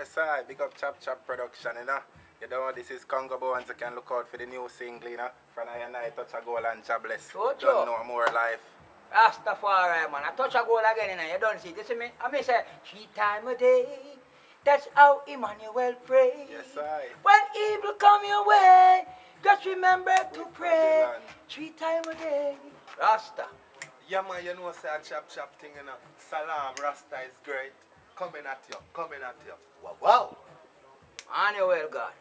Yes, I big up Chop Chop production, you know. You know, this is Congo Bones. You can look out for the new single, you know. From I and I touch a goal and jobless. So Don't know more life. Rastafari, man. I touch a goal again, you know. You don't see it. You see me? I mean, say, 3 times a day. That's how Emmanuel pray. Yes, I. When evil come your way, just remember to pray. 3 times a day. Rasta. Yeah, man, you know, say a chop chop thing, you know. Salam, Rasta is great. Coming at you, coming at you. Wow, wow. Emmanuel God.